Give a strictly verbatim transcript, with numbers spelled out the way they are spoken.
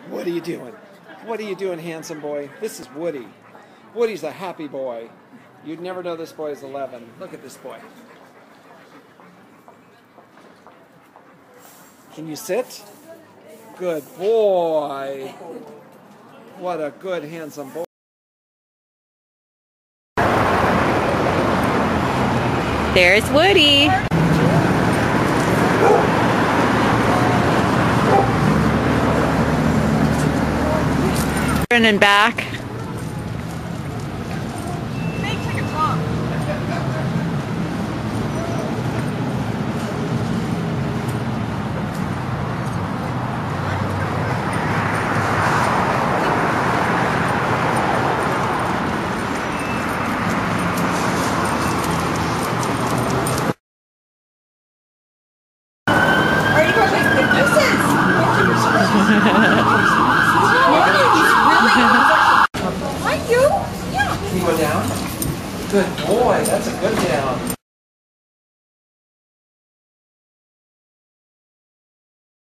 What are you doing? What are you doing, handsome boy? This is Woody. Woody's a happy boy. You'd never know this boy is eleven. Look at this boy. Can you sit? Good boy. What a good, handsome boy. There's Woody. Turning back. Can you go down? Good boy, that's a good down.